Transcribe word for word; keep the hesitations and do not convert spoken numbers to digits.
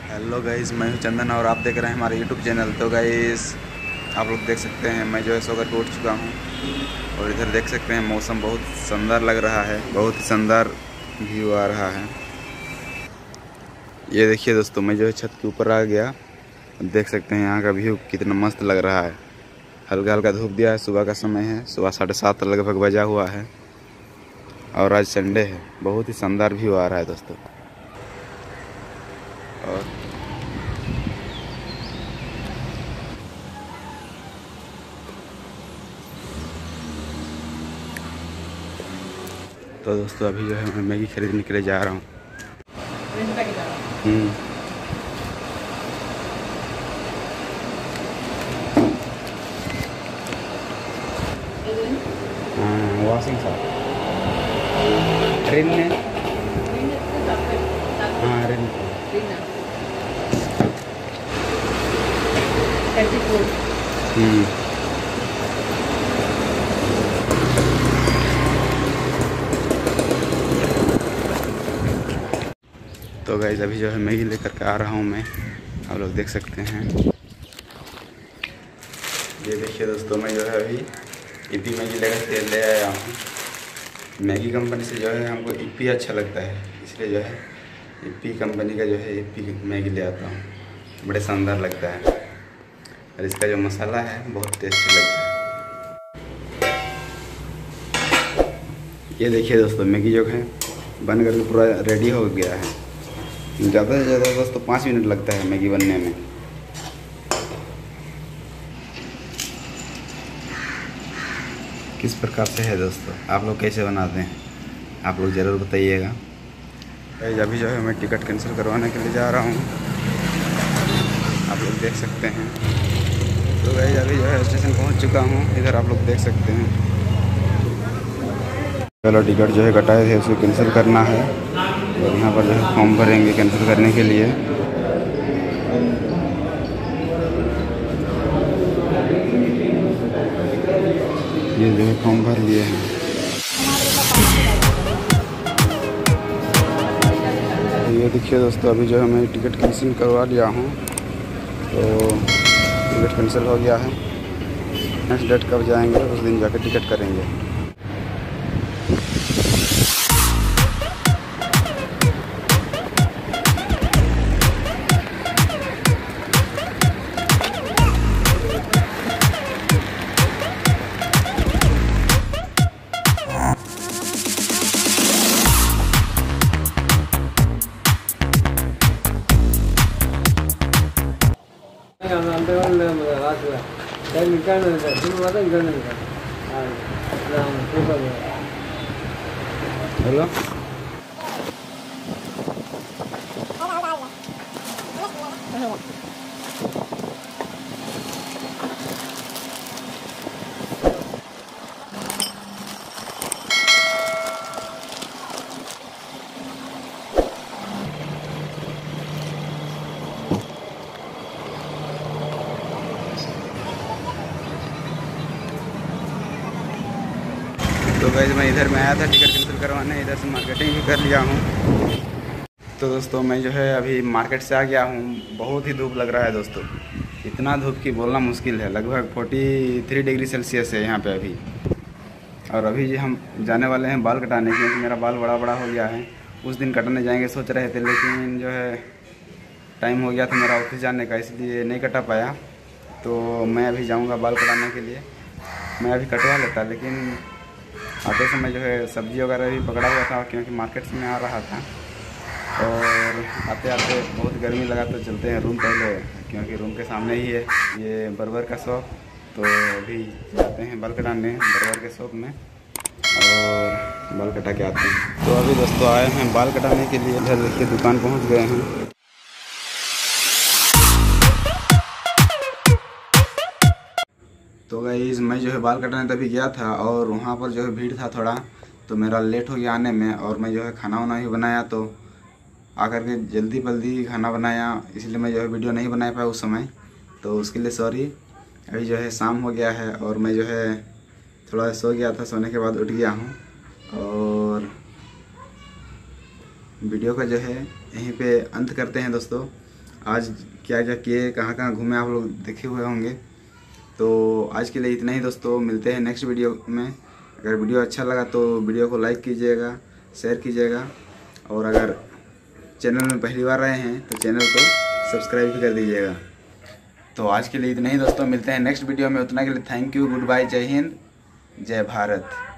Hello guys, मैं हूं चंदन और आप देख रहे हैं हमारे यूट्यूब चैनल। तो गाइस आप लोग देख सकते हैं मैं जो है सोकर के उठ चुका हूं और इधर देख सकते हैं मौसम बहुत शानदार लग रहा है, बहुत ही शानदार व्यू आ रहा है। ये देखिए दोस्तों, मैं जो है छत के ऊपर आ गया। देख सकते हैं यहाँ का व्यू कितना मस्त लग रहा है। हल्का हल्का धूप दिया है, सुबह का समय है, सुबह साढ़े सात लगभग बजा हुआ है और आज संडे है। बहुत ही शानदार व्यू आ रहा है दोस्तों। और तो दोस्तों अभी जो है मैं मैगी खरीदने के लिए जा रहा हूँ। हम्म वाशिंग साहब ट्रेन में हाँ ट्रेन हम्म तो गाइस अभी जो है मैगी लेकर के आ रहा हूँ मैं, आप लोग देख सकते हैं। ये देखिए दोस्तों, मैं जो है अभी इपी मैगी लेकर के ले आया हूँ। मैगी कंपनी से जो है हमको इपी अच्छा लगता है, इसलिए जो है इपी कंपनी का जो है इपी मैगी ले आता हूँ। बड़े शानदार लगता है और इसका जो मसाला है बहुत टेस्टी लगता है। ये देखिए दोस्तों, मैगी जो है बन करके पूरा रेडी हो गया है। ज़्यादा से ज़्यादा दोस्तों पाँच मिनट लगता है मैगी बनने में। किस प्रकार से है दोस्तों, आप लोग कैसे बनाते हैं आप लोग ज़रूर बताइएगा। अभी जो है मैं टिकट कैंसिल करवाने के लिए जा रहा हूँ, आप लोग देख सकते हैं। तो भाई अभी जो है स्टेशन पहुँच चुका हूँ, इधर आप लोग देख सकते हैं। चलो टिकट जो है कटाए थे उसे कैंसिल करना है और यहाँ पर जो है फॉर्म भरेंगे कैंसिल करने के लिए। ये जो है फॉर्म भर लिए हैं। ये देखिए दोस्तों, अभी जो है मैं टिकट कैंसिल करवा लिया हूँ, तो टिकट कैंसिल हो गया है। नेक्स्ट डेट कब जाएंगे उस दिन जाकर टिकट करेंगे। हेलो तो गाइस मैं इधर में आया था टिकट कैंसिल करवाने, इधर से मार्केटिंग भी कर लिया हूँ। तो दोस्तों मैं जो है अभी मार्केट से आ गया हूँ। बहुत ही धूप लग रहा है दोस्तों, इतना धूप की बोलना मुश्किल है। लगभग तैंतालीस डिग्री सेल्सियस है यहाँ पे अभी। और अभी जो हम जाने वाले हैं बाल कटाने, क्योंकि मेरा बाल बड़ा बड़ा हो गया है। उस दिन कटाने जाएंगे सोच रहे थे, लेकिन जो है टाइम हो गया था मेरा ऑफिस जाने का, इसलिए नहीं कटा पाया। तो मैं अभी जाऊँगा बाल कटाने के लिए। मैं अभी कटवा लेता, लेकिन आते समय जो है सब्ज़ी वगैरह भी पकड़ा हुआ था, क्योंकि मार्केट से मैं आ रहा था। और आते आते बहुत गर्मी लगा, तो चलते हैं रूम पहले, क्योंकि रूम के सामने ही है ये बर्बर का शॉप। तो अभी जाते हैं बाल कटाने बर्बर के शॉप में और बाल कटा के आते हैं। तो अभी दोस्तों आए हैं बाल कटाने के लिए, इधर देखिए दुकान पहुंच गए हैं। तो गाइस मैं जो है बाल कटाने तभी गया था और वहाँ पर जो है भीड़ था थोड़ा, तो मेरा लेट हो गया आने में। और मैं जो है खाना वाना भी बनाया, तो आकर के जल्दी जल्दी खाना बनाया, इसलिए मैं जो है वीडियो नहीं बना पाया उस समय, तो उसके लिए सॉरी। अभी जो है शाम हो गया है और मैं जो है थोड़ा सो गया था, सोने के बाद उठ गया हूँ। और वीडियो का जो है यहीं पे अंत करते हैं दोस्तों। आज क्या क्या किए, कहाँ कहाँ घूमे आप लोग देखे हुए होंगे। तो आज के लिए इतना ही दोस्तों, मिलते हैं नेक्स्ट वीडियो में। अगर वीडियो अच्छा लगा तो वीडियो को लाइक कीजिएगा, शेयर कीजिएगा, और अगर चैनल में पहली बार आए हैं तो चैनल को सब्सक्राइब भी कर दीजिएगा। तो आज के लिए इतना ही दोस्तों, मिलते हैं नेक्स्ट वीडियो में। उतना के लिए थैंक यू, गुड बाय, जय हिंद, जय भारत।